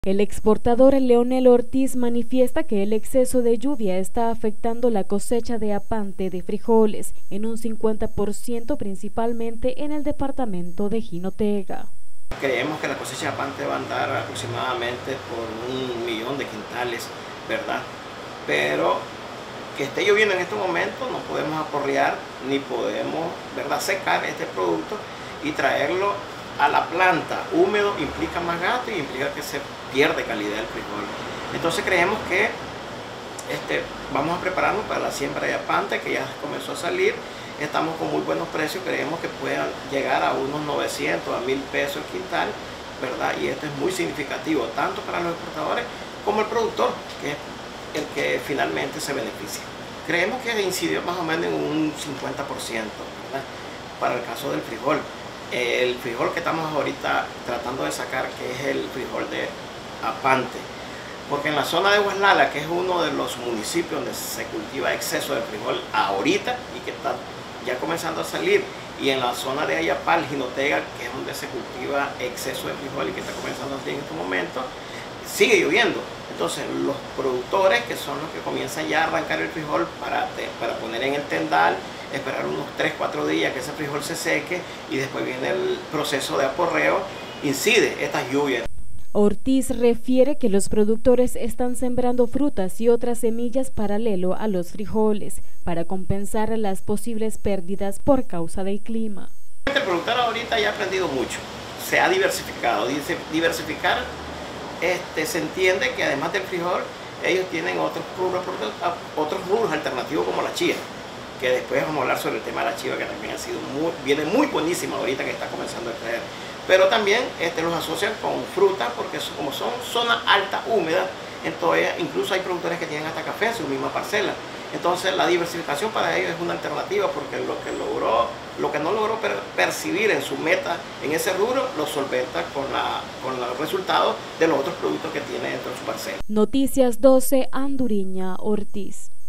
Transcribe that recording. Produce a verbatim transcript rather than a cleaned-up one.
El exportador Leonel Ortiz manifiesta que el exceso de lluvia está afectando la cosecha de apante de frijoles en un cincuenta por ciento, principalmente en el departamento de Jinotega. Creemos que la cosecha de apante va a andar aproximadamente por un millón de quintales, ¿verdad? Pero que esté lloviendo en estos momentos no podemos aporrear ni podemos, ¿verdad?, secar este producto y traerlo a la planta. Húmedo implica más gasto y implica que se pierde calidad del frijol. Entonces creemos que este, vamos a prepararnos para la siembra de apante, que ya comenzó a salir. Estamos con muy buenos precios, creemos que puedan llegar a unos novecientos a mil pesos el quintal, ¿verdad? Y esto es muy significativo, tanto para los exportadores como el productor, que es el que finalmente se beneficia. Creemos que incidió más o menos en un cincuenta por ciento, ¿verdad?, para el caso del frijol. El frijol que estamos ahorita tratando de sacar, que es el frijol de apante, porque en la zona de Hueslala, que es uno de los municipios donde se cultiva exceso de frijol ahorita y que está ya comenzando a salir, y en la zona de Ayapal, Jinotega, que es donde se cultiva exceso de frijol y que está comenzando a salir en estos momentos, sigue lloviendo. Entonces los productores, que son los que comienzan ya a arrancar el frijol para, para poner en el tendal, esperar unos tres cuatro días que ese frijol se seque y después viene el proceso de aporreo, incide estas lluvias. Ortiz refiere que los productores están sembrando frutas y otras semillas paralelo a los frijoles para compensar las posibles pérdidas por causa del clima. El productor ahorita ya ha aprendido mucho, se ha diversificado. Dice, diversificar este, se entiende que además del frijol, ellos tienen otros rubros, otros rubros alternativos como la chía, que después vamos a hablar sobre el tema de la chiva, que también ha sido muy, viene muy buenísima ahorita que está comenzando a traer. Pero también este, los asocian con frutas, porque eso, como son zona alta, húmeda, entonces incluso hay productores que tienen hasta café en su misma parcela. Entonces la diversificación para ellos es una alternativa, porque lo que logró, lo que no logró per percibir en su meta en ese rubro, lo solventa con, la, con los resultados de los otros productos que tiene dentro de su parcela. Noticias doce, Anduriña Ortiz.